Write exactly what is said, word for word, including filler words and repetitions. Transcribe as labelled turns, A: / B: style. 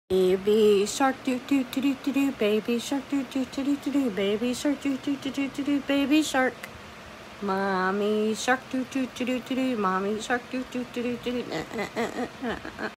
A: Baby shark doo doo doo doo doo doo, baby shark doo doo doo doo doo doo, baby shark doo doo doo doo doo doo, baby shark. Mommy shark doo doo doo doo doo doo, mommy shark doo doo doo doo doo doo.